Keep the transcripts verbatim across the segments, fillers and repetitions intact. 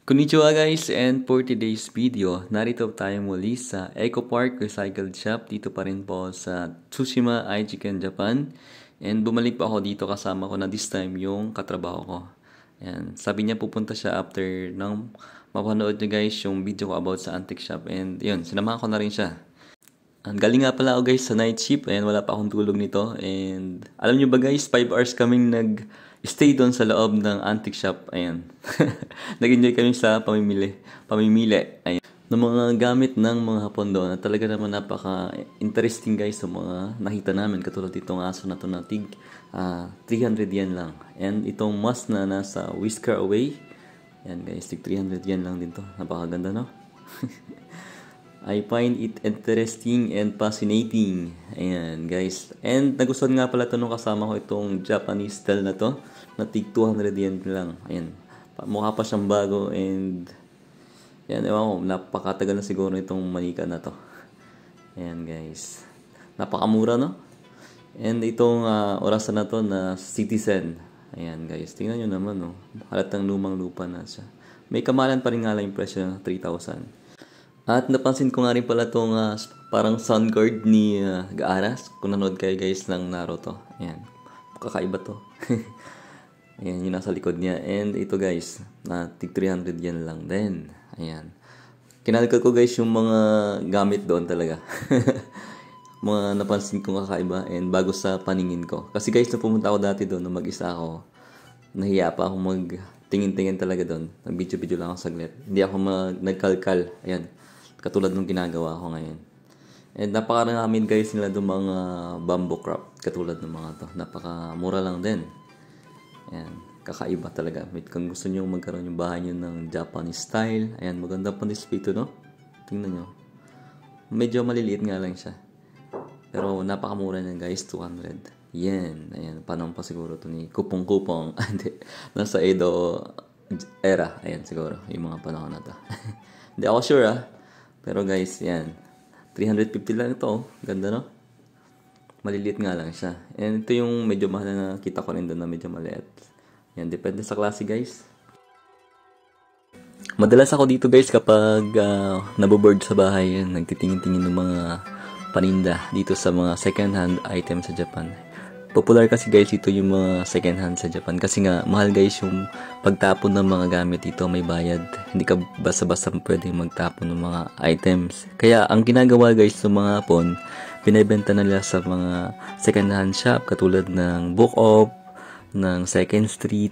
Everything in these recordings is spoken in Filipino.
Konnichiwa guys, and for today's video, narito tayo muli sa Eco Park Recycled Shop. Dito pa rin po sa Tsushima, Aichiken, Japan. And bumalik pa ako dito, kasama ko na this time yung katrabaho ko. Ayan. Sabi niya pupunta siya after nang mapanood niyo guys yung video ko about sa antique shop. And yun, sinamahan ko na rin siya. Ang galing nga pala ako guys sa night shift. Ayan, wala pa akong tulog nito. And alam niyo ba guys, five hours kaming nag stay doon sa loob ng antique shop. Ayan. Nag-enjoy kami sa pamimili. Pamimili. Ayan. Ng mga gamit ng mga Hapon doon. At talaga naman napaka-interesting guys sa mga nakita namin. Katulad itong aso na ito na tig uh, three hundred yen lang. And itong mask na nasa Whisker Away. Ayan guys, tig three hundred yen lang din to. Napakaganda no? I find it interesting and fascinating. Ayan, guys. And nagustuhan nga pala ito nung kasama ko itong Japanese style na to. Na tig two hundred yen lang. Ayan. Mukha pa siyang bago and yan, ewan ko, napakatagal na siguro itong manika na to. Ayan, guys. Napakamura, no? And itong uh, orasan na to na Citizen. Ayan, guys. Tingnan nyo naman, no? Halatang lumang lupa na siya. May kamalan pa rin nga lang yung presyo na three thousand. At napansin ko nga rin pala itong uh, parang sun guard ni uh, Gaaras. Kung nanood kayo guys ng Naruto. Ayan. Kakaiba to. Ayan, yung nasa likod niya. And ito guys, na tig three hundred yen lang din. Ayan. Kinalkal ko guys yung mga gamit doon talaga. Mga napansin kong kakaiba and bago sa paningin ko. Kasi guys, na pumunta ako dati doon, nung mag-isa ako, nahiya pa ako mag-tingin-tingin talaga doon. Nag-video-video lang ako saglit. Hindi ako mag- nagkalkal. Ayan. Katulad nung ginagawa ko ngayon. And napakarami guys nila doon mga bamboo crop. Katulad ng mga to. Napakamura lang din. Ayan. Kakaiba talaga. Kung gusto nyo magkaroon yung bahay nyo ng Japanese style. Ayan. Maganda pa display to, no? Tingnan nyo. Medyo maliliit nga lang siya. Pero napakamura niyan guys. two hundred yen. Ayan. Panahon pa siguro to ni Kupong-Kupong. Nasa Edo era. Ayan siguro. Yung mga panahon na to. Hindi ako sure ah. Pero guys, yan. three hundred fifty lang ito. Ganda, no? Maliliit nga lang siya. And ito yung medyo mahal na kita ko rin doon na medyo maliit. Yan, depende sa klase, guys. Madalas ako dito, guys, kapag uh, naboboard sa bahay, yan, nagtitingin-tingin ng mga paninda dito sa mga second-hand items sa Japan. Popular kasi guys ito yung mga second hand sa Japan kasi nga mahal guys yung pagtapon ng mga gamit dito, may bayad. Hindi ka basta-basta pwedeng magtapon ng mga items. Kaya ang ginagawa guys ng mga Hapon, binebenta nila sa mga second hand shop katulad ng Book Off, ng Second Street,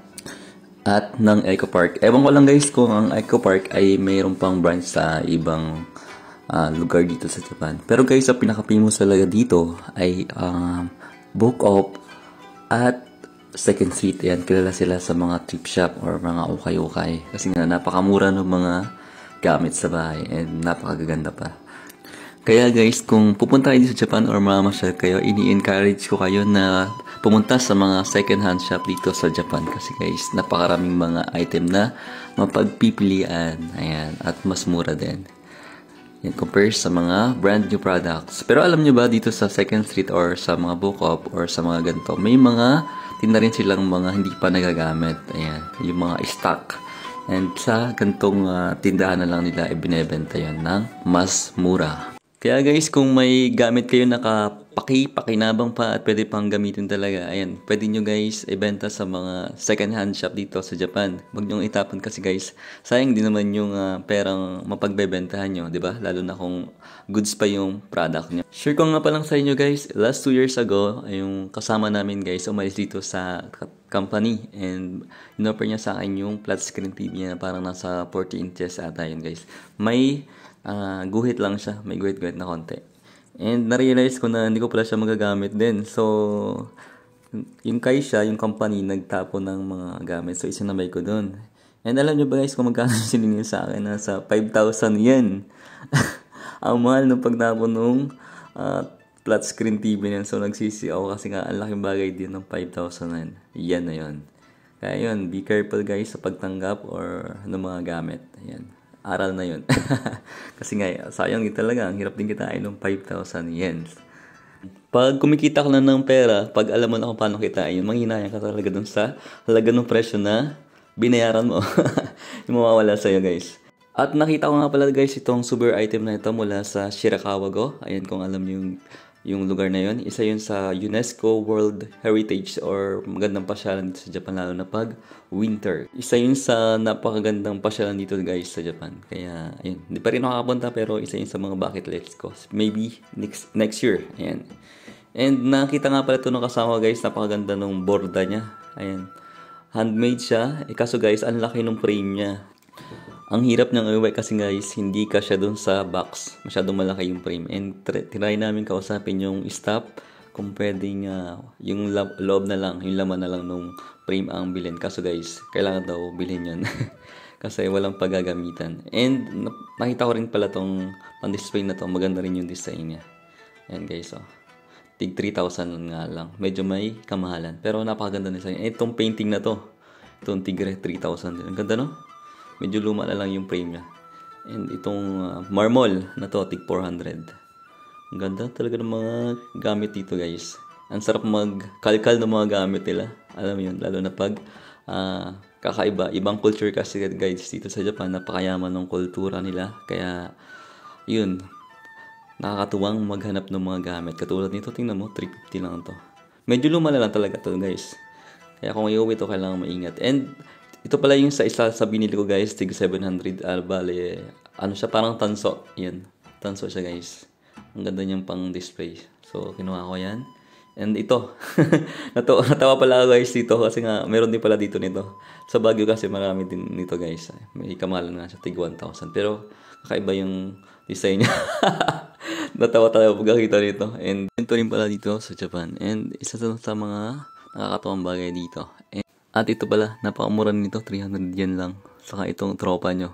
at ng Eco Park. Ewan ko lang guys kung ang Eco Park ay mayroon pang branch sa ibang uh, lugar dito sa Japan. Pero guys, ang pinaka-famous talaga dito ay um, Book Off at Second Street. Yan, kilala sila sa mga thrift shop or mga ukay-ukay. Kasi nga, napakamura ng mga gamit sa bahay and napakaganda pa. Kaya guys, kung pupunta kayo sa Japan or mamasyal kayo, ini-encourage ko kayo na pumunta sa mga second hand shop dito sa Japan. Kasi guys, napakaraming mga item na mapagpipilian. Ayan, at mas mura din. Yan, compare sa mga brand new products. Pero alam nyo ba dito sa Second Street or sa mga Book Off or sa mga ganito, may mga tinda rin silang mga hindi pa nagagamit. Ayan, yung mga stock. And sa gantong uh, tindahan na lang nila ibinebenta yan ng mas mura. Kaya guys, kung may gamit kayo nakapaki, pakinabang pa at pwede pang gamitin talaga, ayan, pwede nyo guys ibenta sa mga second hand shop dito sa Japan. Huwag nyo itapon kasi guys, sayang din naman yung uh, perang mapagbebentahan nyo, di ba? Lalo na kung goods pa yung product nyo. Share ko nga pa lang sa inyo guys, last two years ago, yung kasama namin guys, umalis dito sa company and in-offer niya sa akin yung flat screen T V niya na parang nasa forty inches ata yun guys. May Uh, guhit lang siya. May guhit-guhit na konti. And na-realize ko na hindi ko pala siya magagamit din. So, yung kay siya, yung company, nagtapo ng mga gamit. So, isinabay ko dun. And alam nyo ba guys kung magkano siningil sa akin? Nasa five thousand yen. Ang mahal nung pagtapo nung uh, flat screen T V niyan. So, nagsisi ako kasi nga ang laking bagay din ng five thousand yen na yun. Kaya yun, be careful guys sa pagtanggap or ng mga gamit. Ayan. Aral na yun. Kasi nga, sayang din talaga. Ang hirap din kitain ng five thousand yen. Pag kumikita ka na ng pera, pag alam mo na kung paano kitain, manghinayang ka talaga dun sa halaga ng presyo na binayaran mo. Yung mawawala sa'yo guys. At nakita ko nga pala guys itong super item na ito mula sa Shirakawa Go. Ayan kung alam niyo yung, yung lugar na yon. Isa yun sa UNESCO World Heritage or magandang pasyalan dito sa Japan lalo na pag winter. Isa yun sa napakagandang pasyalan dito guys sa Japan. Kaya ayun, hindi pa rin nakakapunta pero isa yun sa mga bucket list ko. Maybe next next year. Ayan. And nakita nga pala ito nung kasama guys, napakaganda nung borda niya. Ayan. Handmade siya. Eh, kaso guys, ang laki ng frame niya. Ang hirap niyang iuwi kasi guys, hindi ka siya dun sa box. Masyadong malaki yung frame. And try namin kausapin yung staff kung pwedeng uh, yung loob na lang, yung laman na lang nung frame ang bilhin. Kaso guys, kailangan daw bilhin yun. Kasi walang paggagamitan. And nakita ko rin pala tong pang-display na to. Maganda rin yung design niya. Ayan guys, oh. Tig three thousand nga lang. Medyo may kamahalan. Pero napakaganda design. Eh, itong painting na to. Itong tigre three thousand din. Ang ganda no? Medyo luma na lang yung frame niya. And itong uh, marmol na to, tig four hundred. Ang ganda talaga ng mga gamit dito guys. Ang sarap magkalkal ng mga gamit nila. Alam mo yun, lalo na pag uh, kakaiba. Ibang culture kasi guys dito sa Japan. Napakayaman ng kultura nila. Kaya yun, nakakatuwang maghanap ng mga gamit. Katulad nito, tingnan mo, three fifty lang to. Medyo luma na lang talaga to guys. Kaya kung iuwi to, kailangan maingat. And ito pala yung sa isa sa binili ko guys, tig seven hundred. Ah, bale, ano siya, parang tanso. Yan, tanso siya guys. Ang ganda niyang pang display. So, kinuha ko yan. And ito, natawa, natawa pala ako guys dito kasi nga, meron din pala dito nito. Sa Baguio kasi marami din nito guys. May kamahalan nga siya, tig one thousand. Pero, kakaiba yung design niya. Natawa tayo pag nakita nito. And ito rin pala dito sa Japan. And isa sa, sa mga nakakatawang bagay dito. And, at ito pala, napakamura nito, three hundred yen lang. Saka itong tropa nyo.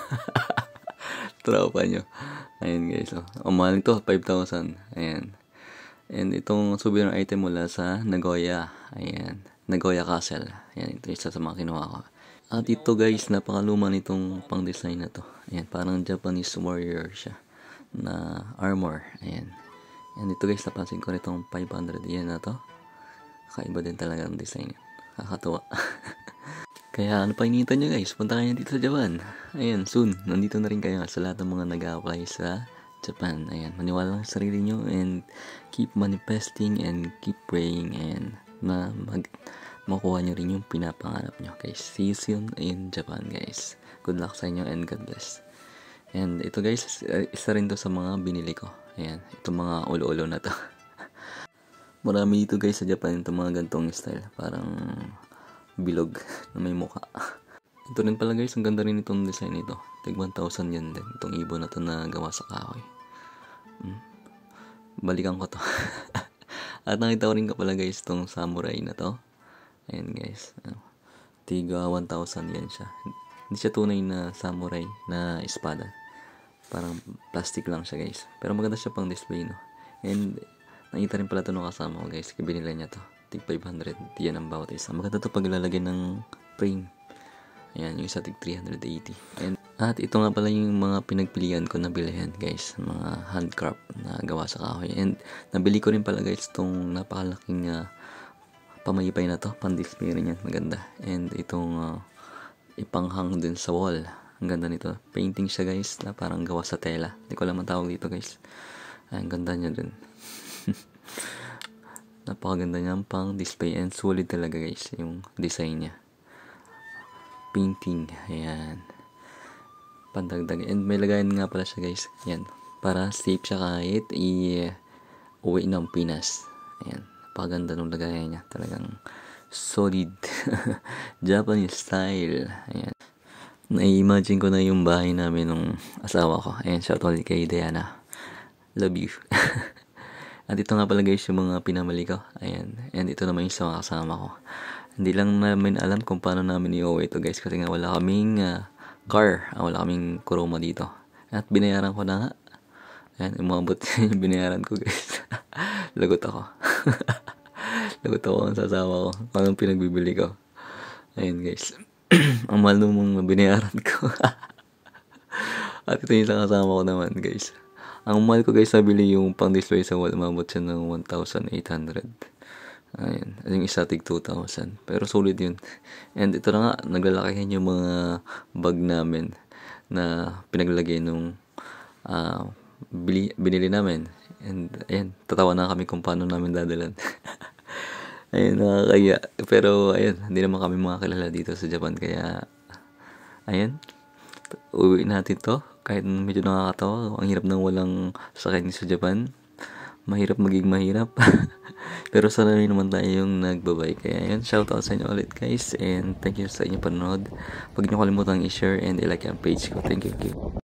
Tropa nyo. Ayan guys, oh. Ang mahal nito, five thousand. Ayan. And itong souvenir item mula sa Nagoya. Ayan. Nagoya Castle. Ayan, ito isa sa mga kinuha ko. At ito guys, napakaluma nitong pang design na to. Ayan, parang Japanese warrior siya. Na armor. Ayan. And ito guys, napansin ko nitong five hundred yen na to. Kakaiba din talaga ang design niya. Kakatuwa. Kaya ano pa hinihintay nyo guys? Punta kayo dito sa Japan. Ayan, soon. Nandito na rin kayo sa lahat ng mga nag-a-apply sa Japan. Ayan, maniwala lang sa sarili nyo and keep manifesting and keep praying and na mag makuha nyo rin yung pinapangarap nyo guys. See you soon in Japan guys. Good luck sa inyo and God bless. And ito guys, isa rin to sa mga binili ko. Ayan, itong mga ulo-ulo na to. Marami dito guys sa Japan itong mga gantong style. Parang bilog na may mukha. Ito rin pala guys, ang ganda rin itong design nito. Tig one thousand yan din. Itong ibon na to na gawa sa kahoy. Hmm. Balikan ko to. At nakita ko rin ka pala guys itong samurai na to. Ayan guys. Tiga one thousand yan siya. Hindi siya tunay na samurai na espada. Parang plastic lang siya guys. Pero maganda siya pang display no. And nakita rin pala ito nung kasama ko guys. Binila niya to. Tig five hundred. Yan ang bawat isa. Maganda ito pag lalagay ng frame. Ayan. Yung isa tig three eighty. And, at ito nga pala yung mga pinagpilian ko na bilhin guys. Mga handcraft na gawa sa kahoy. And nabili ko rin pala guys itong napakalaking uh, pamayipay na to. Pan-display rin yan. Maganda. And itong uh, ipanghang din sa wall. Ang ganda nito. Painting siya guys na parang gawa sa tela. Hindi ko alam ang tawag dito guys. Ay, ang ganda niya din. Napakaganda niya pang display and solid talaga guys yung design niya. Painting. Ayan. Pandagdag. And may lagayan nga pala siya guys. Ayan. Para safe siya kahit i-uwi ng Pinas. Ayan. Napakaganda ng lagayan niya. Talagang solid. Japanese style. Ayan. Na-imagine ko na yung bahay namin ng asawa ko. Ayan. Shout out kay Diana. Love you. At ito nga pala guys yung mga pinamali ko. Ayan. And ito naman yung sa mga kasama ko. Hindi lang namin alam kung paano namin i-uwi ito guys. Kasi nga wala kaming uh, car. Uh, wala kaming kuruma dito. At binayaran ko na nga. Ayan. Umabot yung binayaran ko guys. Lagot ako. Lagot ako ang sasawa ko. Anong pinagbibili ko. Ayan guys. Ang mahal mong binayaran ko. At ito yung isang kasama ko naman guys. Ang mahal ko guys, nabili yung pang display sa wall, umabot siya ng one thousand eight hundred. Ayan, yung isa tig two thousand. Pero solid yun. And ito na nga, naglalakihan yung mga bag namin na pinaglagay nung ah, bili, binili namin. And ayan, tatawa na kami kung paano namin dadalan. Ayun, nakakaya. Pero ayun, hindi naman kami mga kilala dito sa Japan. Kaya, ayun, uwi natin to. Kahit medyo nakakatawa, ang hirap nang walang sakay sa Japan. Mahirap maging mahirap. Pero sana rin naman tayo yung nagbabay. Kaya yun, shoutout sa inyo ulit guys. And thank you sa inyong panonood. Huwag niyo kalimutang i-share and i-like ang page ko. Thank you.